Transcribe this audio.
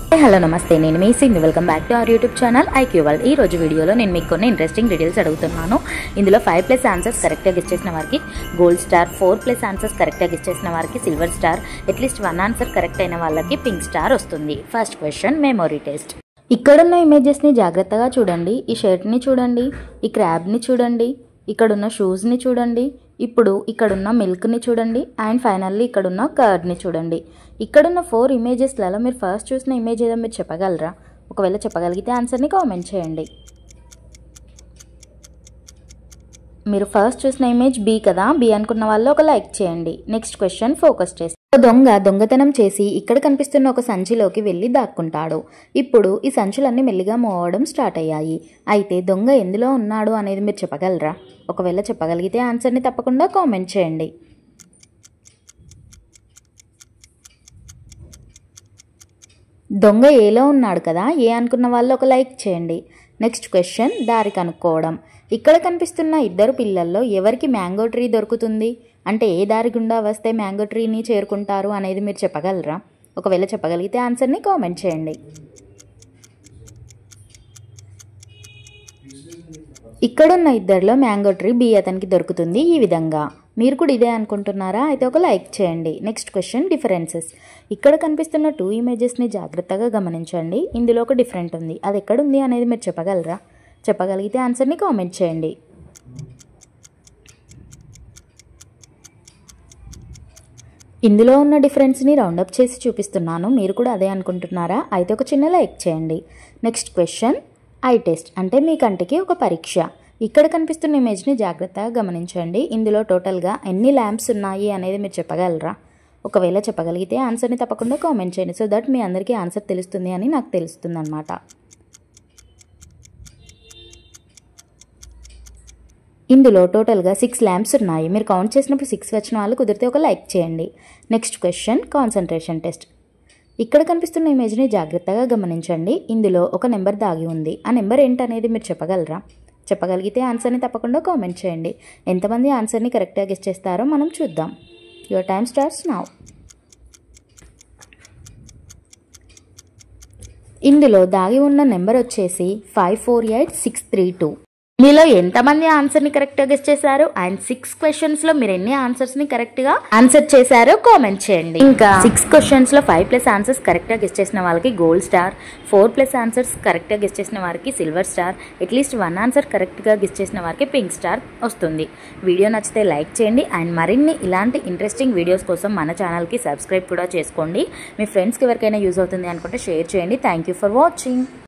Hello నమస్తే, నేను మీ Singh. Welcome back to our YouTube channel IQ world. ఈ రోజు వీడియోలో నేను మీకు కొన్ని ఇంట్రెస్టింగ్ డీటెయిల్స్ అడుగుతున్నాను. ఇందులో 5+ ఆన్సర్స్ కరెక్ట్గా గెస్ చేసిన వారికి గోల్డ్ స్టార్, 4+ ఆన్సర్స్ కరెక్ట్గా గెస్ చేసిన వారికి silver star, at least 1 answer correct అయిన వాళ్ళకి పింక్ స్టార్ వస్తుంది. First question, memory test. ఇక్కడున్న ఇమేజెస్ని జాగ్రత్తగా చూడండి. ఈ షర్ట్ని చూడండి, ఈ క్రాబ్ని చూడండి, ఇక్కడున్న షూస్ని చూడండి, ఇప్పుడు ఇక్కడున్న మిల్క్ని చూడండి, అండ్ ఫైనల్లీ ఇక్కడున్న కర్డ్ని చూడండి. ఇక్కడున్న 4 ఇమేజెస్లలో మీరు ఫస్ట్ చూసిన ఇమేజ్ ఏదో మీరు చెప్పగలరా? ఒకవేళ చెప్పగలిగితే ఆన్సర్ని కామెంట్ చేయండి. మీరు ఫస్ట్ చూసిన ఇమేజ్ బి కదా, బి అనుకున్న వాళ్ళు ఒక లైక్ చేయండి. Next question, focus test. దొంగ దొంగతనం చేసి ఇక్కడ కనిపిస్తున్న ఒక సంచిలోకి వెళ్ళి దాక్కుంటాడు. ఇప్పుడు ఈ సంచులన్నీ మెల్లిగా మూవ్ అవ్వడం స్టార్ట్ అయ్యాయి. అయితే దొంగ ఎందులో ఉన్నాడు అనేది మీరు చెప్పగలరా? ఒకవేళ చెప్పగలిగితే ఆన్సర్ని తప్పకుండా కామెంట్ చేయండి. దొంగ ఏలో ఉన్నాడు కదా, ఏ అనుకున్న వాళ్ళు ఒక లైక్ చేయండి. నెక్స్ట్ క్వశ్చన్, దారి కనుక్కోవడం. ఇక్కడ కనిపిస్తున్న 2 పిల్లల్లో ఎవరికి మ్యాంగో ట్రీ దొరుకుతుంది? అంటే ఏ దారి గుండా వస్తే మ్యాంగో ట్రీని చేరుకుంటారు అనేది మీరు చెప్పగలరా? ఒకవేళ చెప్పగలిగితే ఆన్సర్ని కామెంట్ చేయండి. ఇక్కడున్న 2లో మ్యాంగో ట్రీ బి అతనికి దొరుకుతుంది ఈ విధంగా. మీరు కూడా ఇదే అనుకుంటున్నారా? అయితే ఒక లైక్ చేయండి. Next question, differences. ఇక్కడ కనిపిస్తున్న 2 ఇమేజెస్ని జాగ్రత్తగా గమనించండి. ఇందులో ఒక డిఫరెంట్ ఉంది, అది ఎక్కడుంది అనేది మీరు చెప్పగలరా? చెప్పగలిగితే ఆన్సర్ని కామెంట్ చేయండి. ఇందులో ఉన్న డిఫరెన్స్ని రౌండప్ చేసి చూపిస్తున్నాను. మీరు కూడా అదే అనుకుంటున్నారా? అయితే ఒక చిన్న లైక్ చేయండి. Next question, eye test. అంటే మీ కంటికి ఒక పరీక్ష. ఇక్కడ కనిపిస్తున్న ఇమేజ్ని జాగ్రత్తగా గమనించండి. ఇందులో టోటల్గా ఎన్ని ల్యాంప్స్ ఉన్నాయి అనేది మీరు చెప్పగలరా? ఒకవేళ చెప్పగలిగితే ఆన్సర్ని తప్పకుండా కామెంట్ చేయండి. సో దట్ మీ అందరికీ ఆన్సర్ తెలుస్తుంది అని నాకు తెలుస్తుంది అన్నమాట. ఇందులో టోటల్గా 6 ల్యాంప్స్ ఉన్నాయి. మీరు కౌంట్ చేసినప్పుడు 6 వచ్చిన వాళ్ళు కుదిరితే ఒక లైక్ చేయండి. Next question, concentration test. ఇక్కడ కనిపిస్తున్న ఇమేజ్ని జాగ్రత్తగా గమనించండి. ఇందులో ఒక నెంబర్ దాగి ఉంది. ఆ నెంబర్ ఏంటనేది మీరు చెప్పగలరా? చెప్పగలిగితే ఆన్సర్ని తప్పకుండా కామెంట్ చేయండి. ఎంతమంది ఆన్సర్ని కరెక్ట్గా గెస్ చేస్తారో మనం చూద్దాం. Your time starts now. ఇందులో దాగి ఉన్న నెంబర్ వచ్చేసి 548632. మీలో ఎంతమంది ఆన్సర్ని కరెక్ట్గా గెస్ చేశారు? అండ్ 6 క్వశ్చన్స్లో మీరు ఎన్ని ఆన్సర్స్ని కరెక్ట్గా ఆన్సర్ చేశారో కామెంట్ చేయండి. ఇంకా 6 క్వశ్చన్స్లో 5+ ఆన్సర్స్ కరెక్ట్గా గెస్ చేసిన వాళ్ళకి గోల్డ్ స్టార్, 4+ ఆన్సర్స్ కరెక్ట్గా గెస్ చేసిన వారికి సిల్వర్ స్టార్, అట్లీస్ట్ 1 ఆన్సర్ కరెక్ట్గా గెస్ చేసిన వారికి పింక్ స్టార్ వస్తుంది. వీడియో నచ్చితే లైక్ చేయండి. అండ్ మరిన్ని ఇలాంటి ఇంట్రెస్టింగ్ వీడియోస్ కోసం మన ఛానల్కి సబ్స్క్రైబ్ కూడా చేసుకోండి. మీ ఫ్రెండ్స్కి ఎవరికైనా యూజ్ అవుతుంది అనుకుంటే షేర్ చేయండి. Thank you for watching.